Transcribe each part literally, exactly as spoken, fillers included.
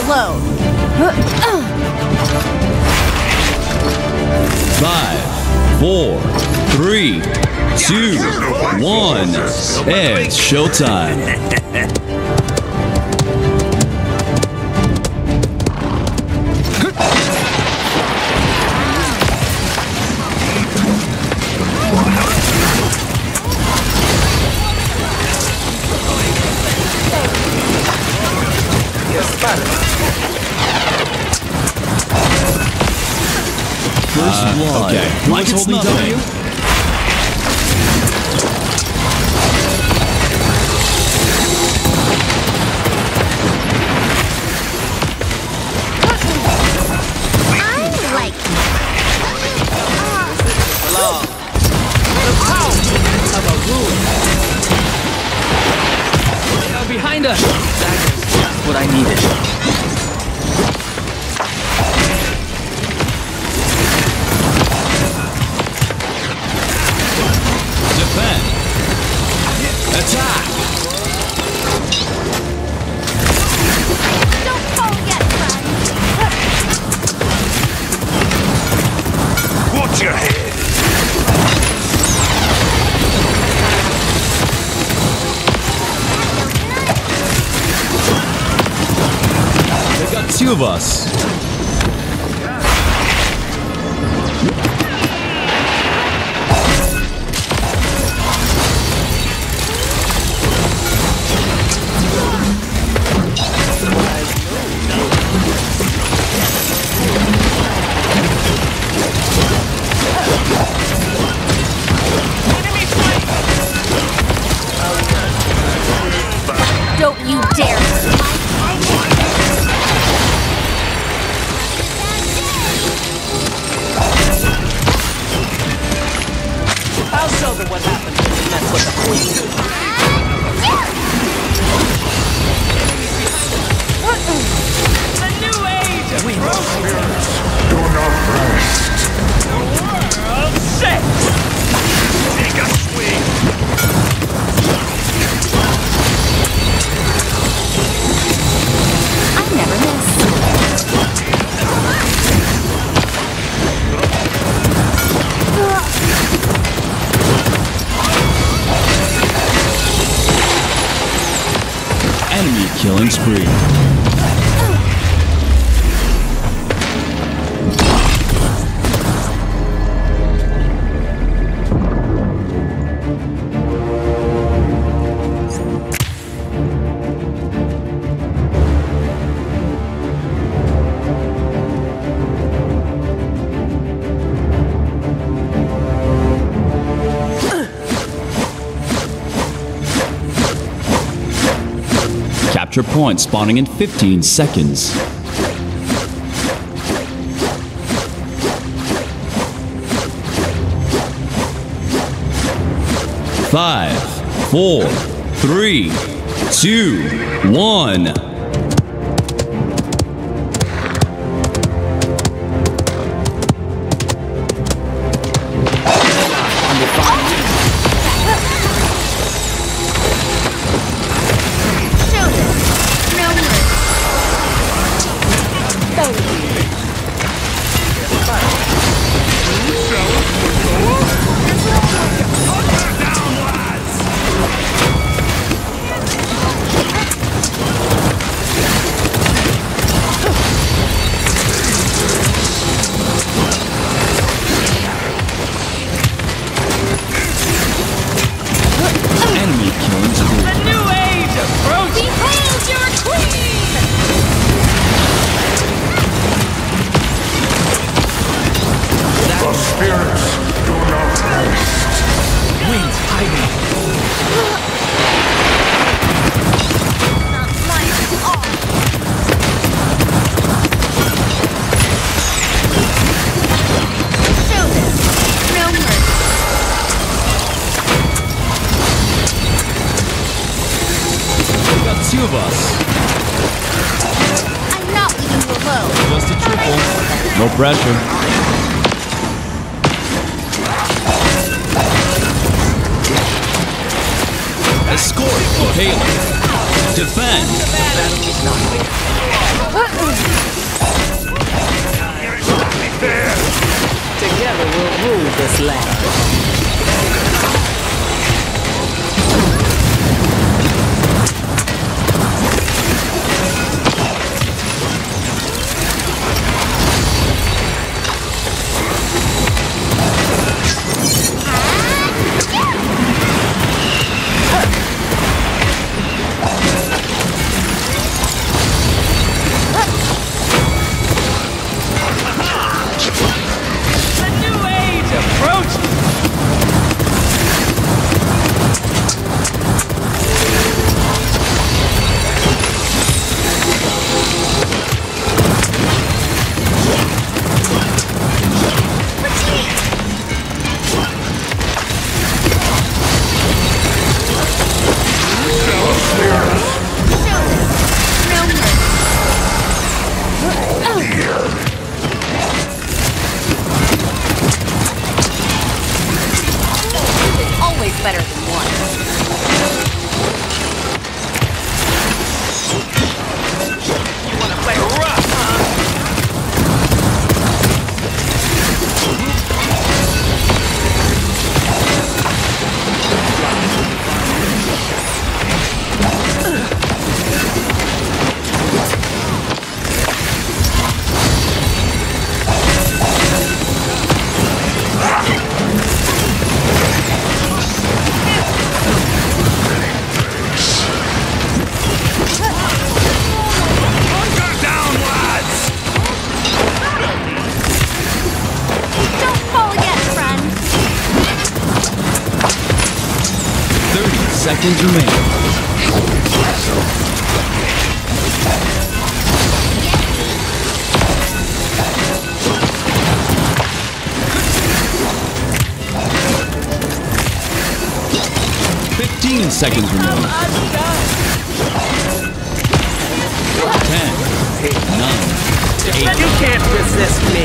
alone. Five, four, three, two, one. It's showtime. First uh, blood. Okay, Who like was it's holding nothing. W? I like Love. The power of a ruin. Uh, behind us. That's what I needed. Defend. Attack. Don't fall yet, friend. Watch your head. They got two of us. Don't you dare. I'll show them what happens when you mess with the queen. The new age of Do not rest. world set. Take a swing. I never miss. Enemy killing spree. Capture point spawning in fifteen seconds. Five, four, three, two, one. Show them. No mercy. Enemy killing spree. The new age approaches. Behold your queen! The spirits do not rest. Wings hiding. Not mine at all. Show them. No mercy. They got two of us. I'm not leaving you alone. Just a triple. No pressure. Escort the payload. Defend. Together we'll rule this land. Always better than one. You wanna play rough, huh? Don't fall again, friend. thirty seconds remaining. Fifteen seconds remaining. Ten, nine, eight. You can't resist me.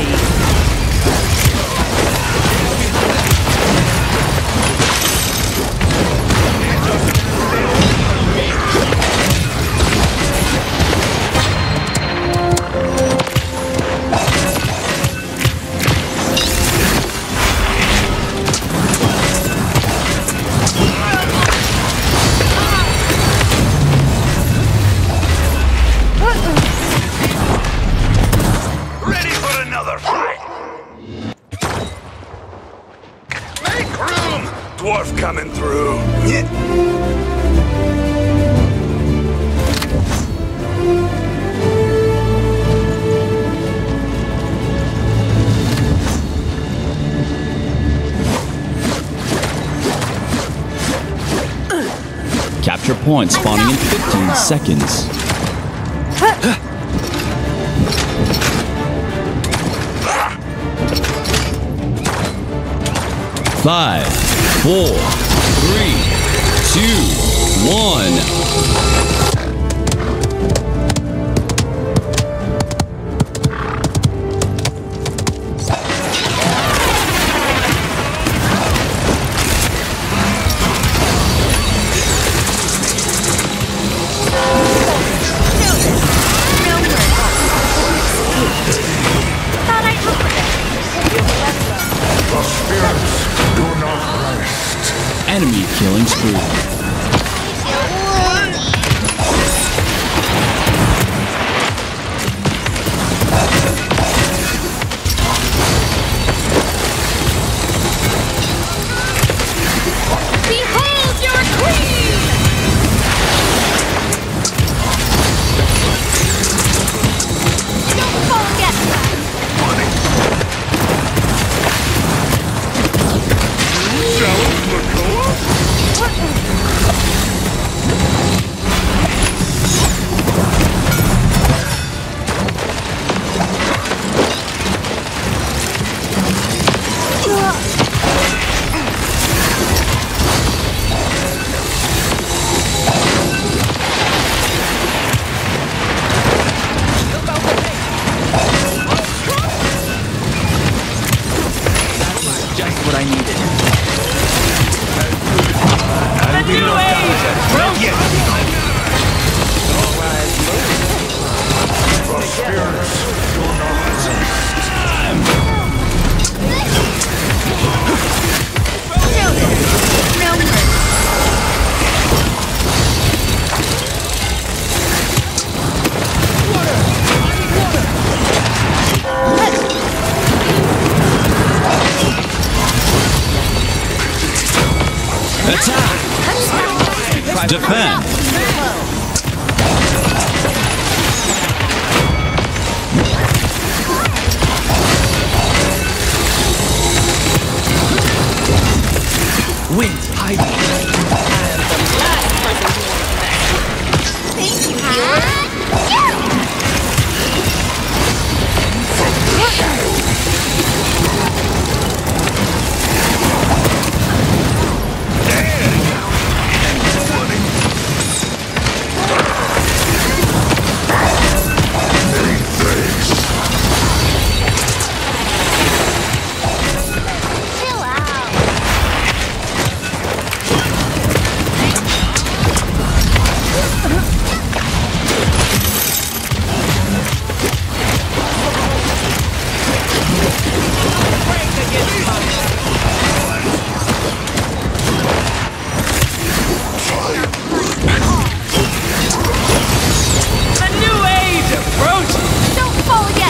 Ready for another fight! Make room! Dwarf coming through. Capture point spawning in fifteen seconds. Five, four, three, two, one. Thought I'd look for them. The spirits do not rest. Enemy killing spree. Behold your queen! Don't fall again, friend. Challenge the co-op? spirits do not rest. No mercy. Attack! Defend! Wind hiding. I am the last person who wants Thank you, healer. Chill out. A new age approaching. Don't fall yet.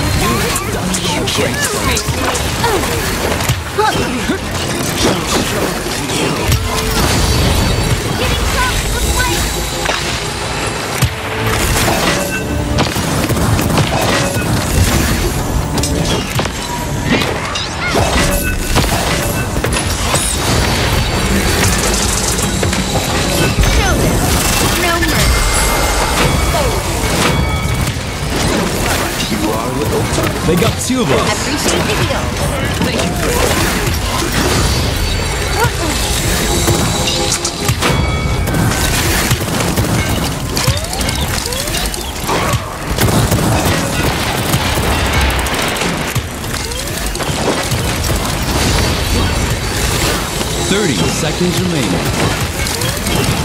Getting close. Let's wait. Show them. No mercy. They got Silva. Appreciate the heal. thirty seconds remaining.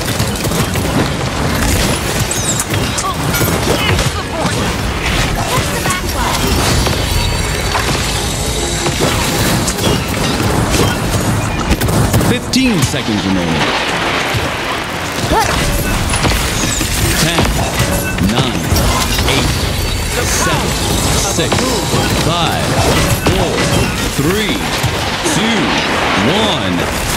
What's the backlash? fifteen seconds remaining. ten, nine, eight, seven, six, five, four, three, two, one.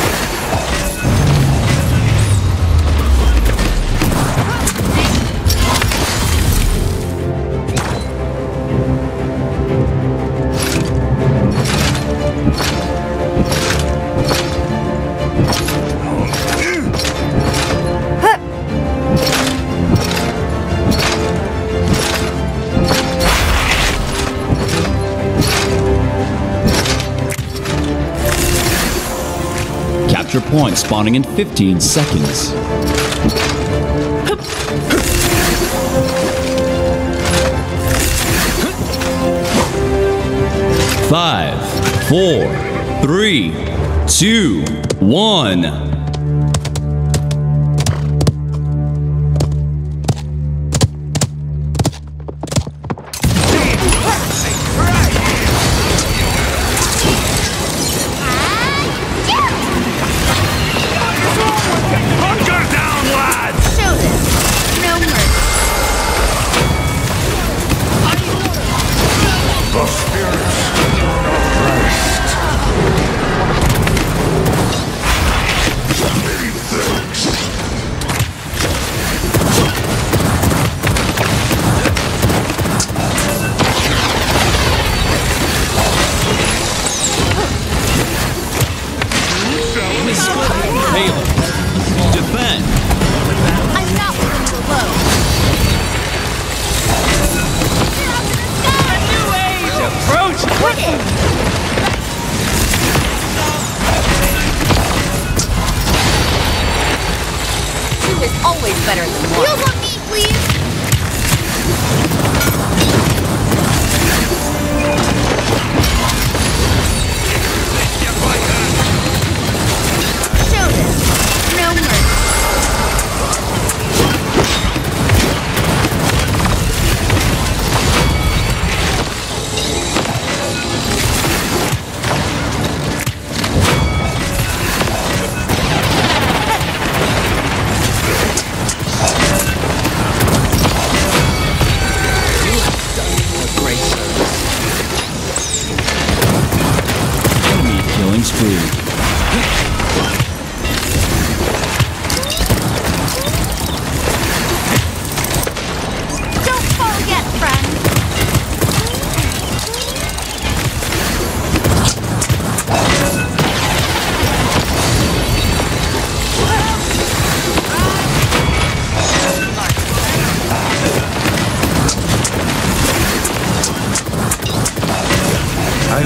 Capture point spawning in fifteen seconds. Five, four, three, two, one. Hunker down, lads! Show them. No mercy. The spirits do not rest. Many thanks. Halo. Defend. I'm not willing to load. Get up in the sky. A new age approaching. Quit it. Two is always better than one. Heals on me, please. Show them. No mercy.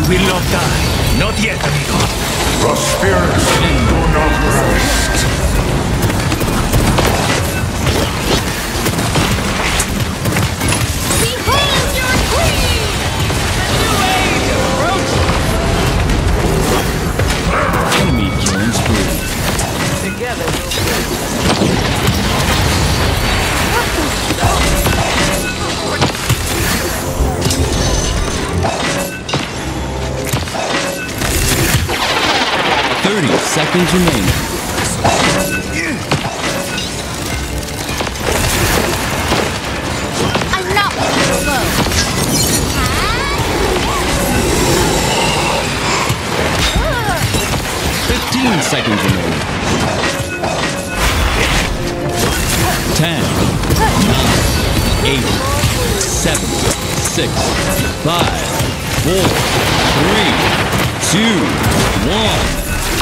will not die. Not yet, amigo. The spirits do not rest. Behold your queen! Enemy killing spree. Together we'll thirty seconds remaining. I'm not slow. fifteen seconds remaining. ten, nine, eight, seven, six, five, four, three, two, one.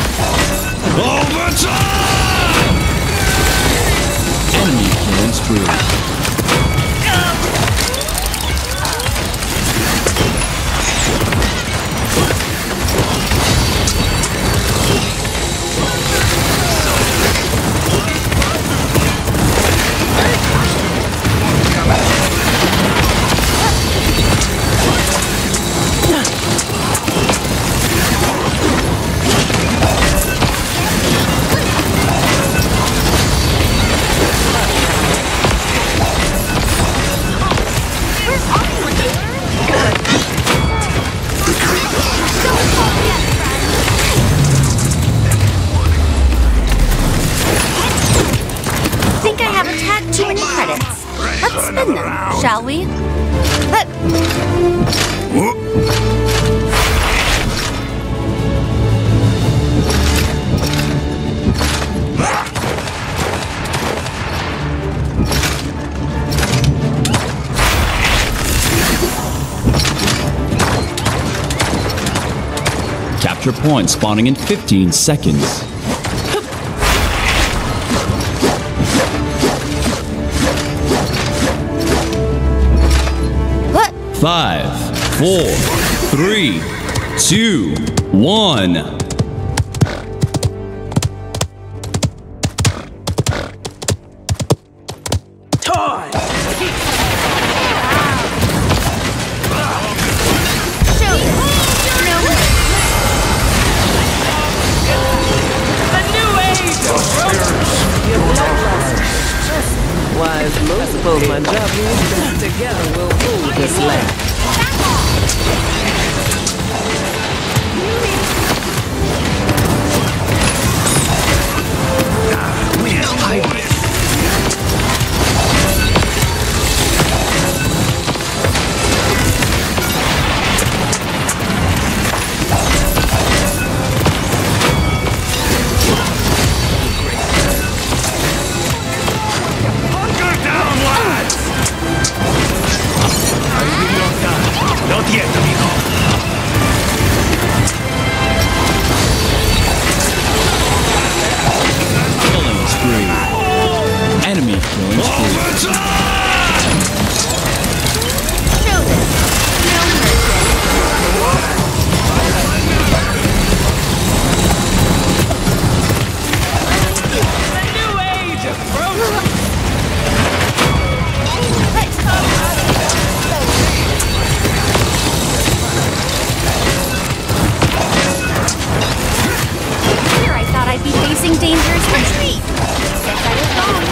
Overtime! Enemy killing spree. Shall we? But Capture point spawning in fifteen seconds. Five, four, three, two, one. time! show no A new age! Your bloodlust. Why, as most suppose my job is together we'll rule this land. We'll hide this. Hunker down, lads! I will not die. Not yet, amigo. Killing spree. Enemy killing spree. show no mercy. A new age approaches! Here I thought I'd be facing dangerous retreat. Guess I was wrong.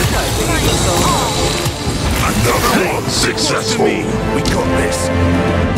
Another one successful. We got this.